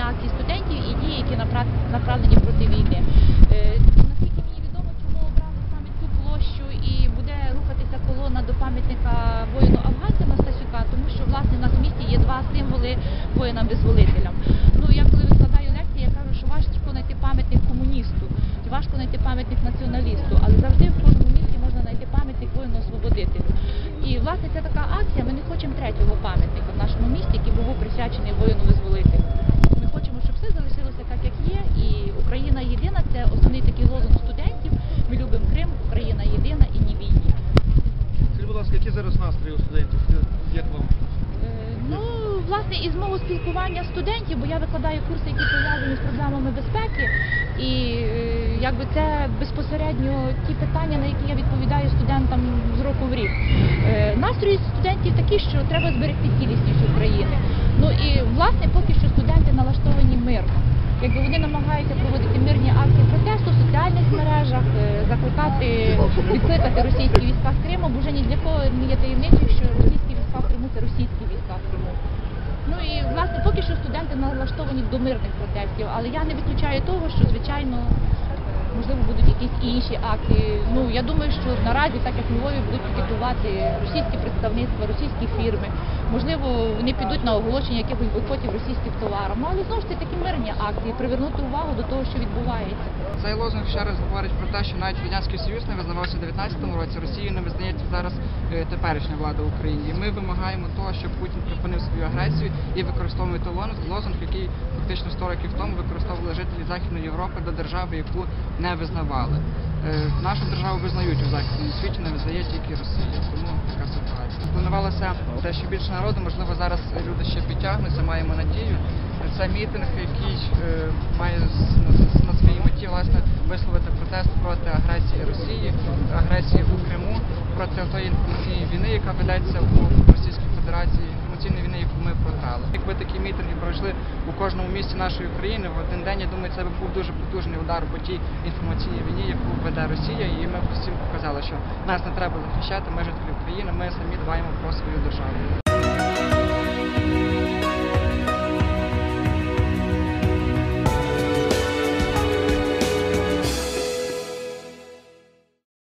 акції студентів і ті, які направлені проти війни. Наскільки мені відомо, чому обрали саме цю площу і буде рухатися колона до пам'ятника воїну-афганцям Стасюка, тому що, власне, в нас в місті є два символи воїнам-визволителям. Ну, я коли викладаю лекції, я кажу, що важко знайти пам'ятник комуністу, важко знайти пам'ятник націоналісту, але завжди в кожному місті можна знайти пам'ятник воїну-освободителю. І, власне, це така акція, ми не хочемо третього пам'ятника в нашому місті, який був присвячений воїну-визволителю. Ми хочемо, щоб все залишилося так, як є, і Україна єдина – це основний такий лозунг студентів. Ми любимо Крим, Україна єдина і ні війні. Скажіть, будь ласка, які зараз настрої у студентів? Як вам? Ну, власне, із мого спілкування студентів, бо я викладаю курси, які пов'язані з проблемами безпеки, і якби це безпосередньо ті питання, на які я відповідаю студентам з року в рік. Настрої студентів такі, що треба зберегти цілісність України. Ну і, власне, поки що студенти налаштовані мирно. Якби вони намагаються проводити мирні акції протесту в соціальних мережах, відкликати російські війська з Криму, бо вже ні для кого не є таємницею, що російські війська в Криму – це російські війська в Криму. Ну і, власне, поки що студенти налаштовані до мирних протестів, але я не виключаю того, що, звичайно, можливо, будуть якісь інші акції. Ну, я думаю, що наразі, так як в Львові, будуть пікетувати російські представництва, російські фірми. Можливо, вони підуть на оголошення якихось бойкотів російських товарів. Ну, але, знову ж таки, мирні акції, привернути увагу до того, що відбувається. Цей лозунг ще раз говорить про те, що навіть Радянський Союз не визнавався в 19-му році, Росію не визнається зараз теперішня влада в Україні. І ми вимагаємо того, щоб Путін припинив свою агресію і використовує той лозунг, який фактично 100 років тому використовували жителі Західної Європи до держави, яку не визнавали. Нашу державу визнають у Західному світі, не визнає тільки Росія. Тому така ситуація. Планувалося те, що більше народу, можливо, зараз люди ще підтягнуться, маємо надію. Це мітинг, який має на своїй меті, власне, висловити протест проти агресії Росії, агресії у Криму, проти тої інформаційної війни, яка ведеться у Російській Федерації, інформаційної війни, яку ми програли. Якби такі мітинги пройшли у кожному місті нашої країни в один день, я думаю, це б був дуже потужний удар по тій інформаційній війні, яку веде Росія, і ми всім показали, що нас не треба захищати, ми жителі України, ми самі дбаємо про свою державу.